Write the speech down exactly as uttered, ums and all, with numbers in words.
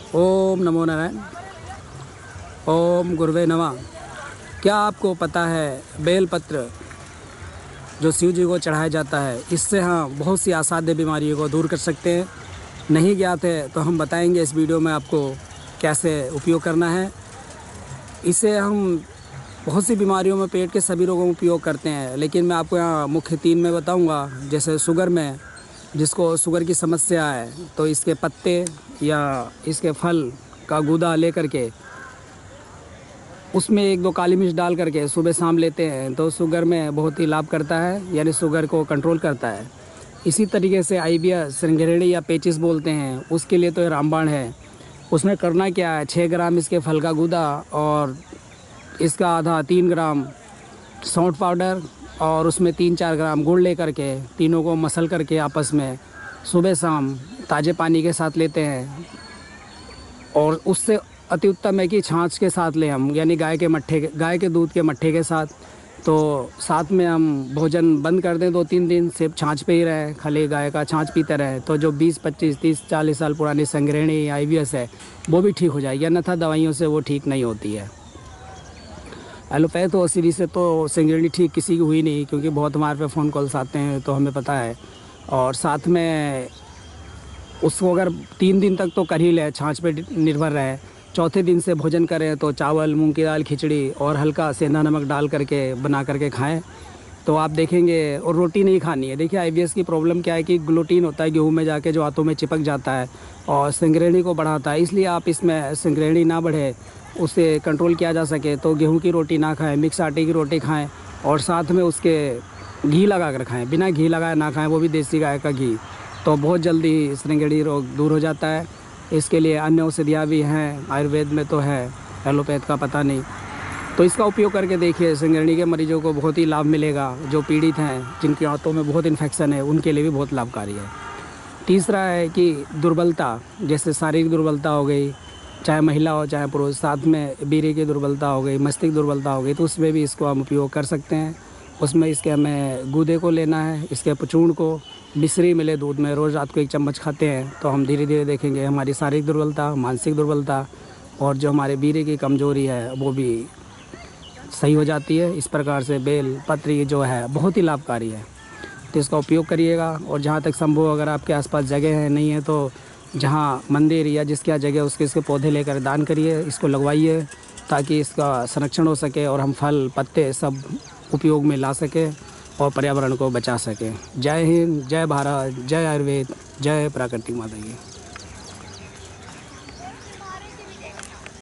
ओम नमो नारायण। ओम गुरुवे नमः। क्या आपको पता है बेलपत्र जो शिव जी को चढ़ाया जाता है, इससे हम बहुत सी असाध्य बीमारियों को दूर कर सकते हैं। नहीं ज्ञात है तो हम बताएंगे इस वीडियो में आपको कैसे उपयोग करना है। इसे हम बहुत सी बीमारियों में, पेट के सभी रोगों में उपयोग करते हैं, लेकिन मैं आपको यहाँ मुख्य तीन में बताऊँगा। जैसे शुगर में, जिसको शुगर की समस्या है, तो इसके पत्ते या इसके फल का गूदा लेकर के उसमें एक दो काली मिर्च डाल करके सुबह शाम लेते हैं तो शुगर में बहुत ही लाभ करता है, यानी शुगर को कंट्रोल करता है। इसी तरीके से आईबिएस, श्रृंगेरणी या पेचिस बोलते हैं, उसके लिए तो ये रामबाण है। उसमें करना क्या है, छः ग्राम इसके फल का गूदा और इसका आधा तीन ग्राम सौंठ पाउडर और उसमें तीन चार ग्राम गुड़ ले करके तीनों को मसल करके आपस में सुबह शाम ताज़े पानी के साथ लेते हैं। और उससे अति उत्तम है कि छाछ के साथ लें हम, यानी गाय के मट्ठे के गाय के दूध के मट्ठे के साथ। तो साथ में हम भोजन बंद कर दें दो तीन दिन, सिर्फ छाछ पे ही रहे, खाली गाय का छाछ पीते रहे, तो जो बीस पच्चीस तीस चालीस साल पुरानी श्रृंगेरणी आईबिएस है वो भी ठीक हो जाएगी, अन्यथा दवाइयों से वो ठीक नहीं होती है। एलोपैथ और सीरी से तो श्रृंगेरणी ठीक किसी की हुई नहीं, क्योंकि बहुत हमारे पे फ़ोन कॉल्स आते हैं तो हमें पता है। और साथ में उसको अगर तीन दिन तक तो कर ही ले, छाछ पे निर्भर रहे, चौथे दिन से भोजन करें तो चावल, मूंग की दाल, खिचड़ी और हल्का सेंधा नमक डाल करके बना करके खाएं तो आप देखेंगे। और रोटी नहीं खानी है। देखिए आईबिएस की प्रॉब्लम क्या है कि ग्लूटीन होता है गेहूं में जाके, जो आंतों में चिपक जाता है और श्रृंगेरणी को बढ़ाता है। इसलिए आप इसमें श्रृंगेरणी ना बढ़े, उसे कंट्रोल किया जा सके तो गेहूं की रोटी ना खाएं, मिक्स आटे की रोटी खाएं और साथ में उसके घी लगा कर खाएं। बिना घी लगाए ना खाएं, वो भी देसी गाय का घी, तो बहुत जल्दी श्रृंगेरणी रोग दूर हो जाता है। इसके लिए अन्य औषधियाँ भी हैं, आयुर्वेद में तो है, एलोपैथ का पता नहीं। तो इसका उपयोग करके देखिए, श्रृंगेरणी के मरीजों को बहुत ही लाभ मिलेगा। जो पीड़ित हैं, जिनकी आंतों में बहुत इन्फेक्शन है, उनके लिए भी बहुत लाभकारी है। तीसरा है कि दुर्बलता, जैसे शारीरिक दुर्बलता हो गई, चाहे महिला हो चाहे पुरुष, साथ में बीरे की दुर्बलता हो गई, मस्तिष्क दुर्बलता हो गई, तो उसमें भी इसको हम उपयोग कर सकते हैं। उसमें इसके हमें गूदे को लेना है, इसके पचूर्ण को, मिश्री मिले दूध में, रोज़ रात को एक चम्मच खाते हैं तो हम धीरे धीरे देखेंगे हमारी शारीरिक दुर्बलता, मानसिक दुर्बलता और जो हमारे बीरे की कमजोरी है वो भी सही हो जाती है। इस प्रकार से बेल पत्र जो है बहुत ही लाभकारी है, तो इसका उपयोग करिएगा। और जहाँ तक संभव, अगर आपके आसपास जगह है नहीं है तो जहाँ मंदिर या जिसकी जगह उसके इसके पौधे लेकर दान करिए, इसको लगवाइए, ताकि इसका संरक्षण हो सके और हम फल पत्ते सब उपयोग में ला सकें और पर्यावरण को बचा सकें। जय हिंद, जय भारत, जय आयुर्वेद, जय प्राकृतिक माता की।